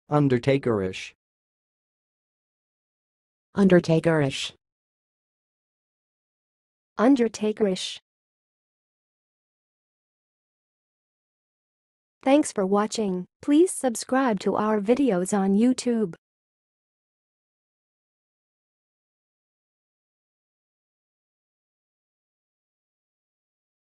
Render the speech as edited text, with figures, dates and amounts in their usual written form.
undertakerish, undertakerish, undertakerish. Thanks for watching. Please subscribe to our videos on YouTube.